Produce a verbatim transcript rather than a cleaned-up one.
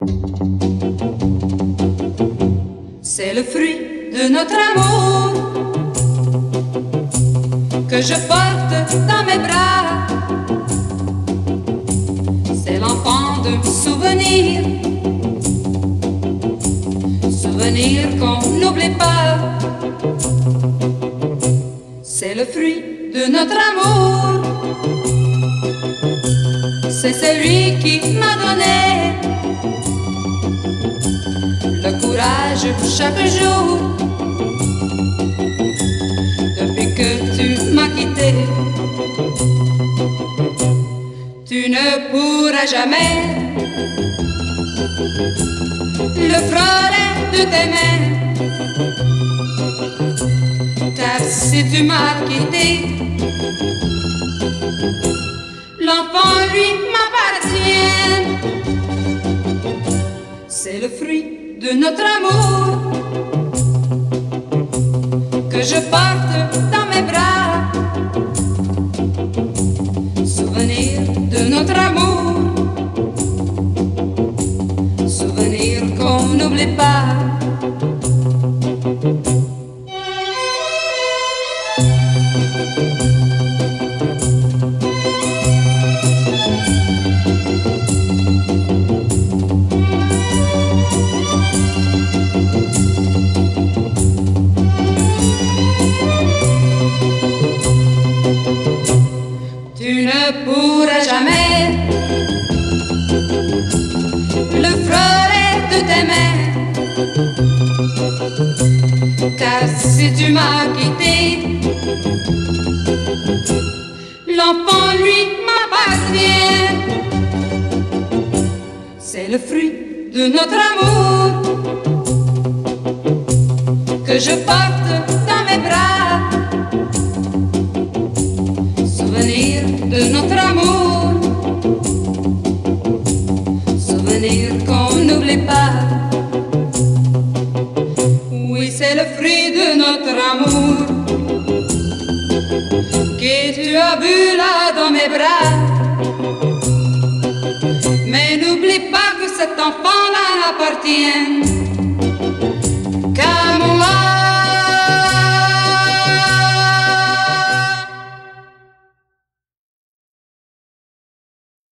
C'est le fruit de notre amour que je porte dans mes bras. C'est l'enfant d'un souvenir, souvenir qu'on n'oublie pas. C'est le fruit de notre amour, c'est celui qui m'a donné le courage chaque jour. Depuis que tu m'as quitté, tu ne pourras jamais le frôler de tes mains. Car si tu m'as quitté, l'enfant lui m'appartient. C'est le fruit de notre amour que je porte dans mes bras. Souvenir de notre amour, souvenir qu'on n'oublie pas. Tu ne pourras jamais le frôler de tes mains. Car si tu m'as quitté, l'enfant lui m'appartient. C'est le fruit de notre amour que je porte dans mes bras. Souvenir de notre amour, souvenir qu'on n'oublie pas. Oui, c'est le fruit de notre amour que tu as vu là dans mes bras. Mais n'oublie pas que cet enfant-là appartient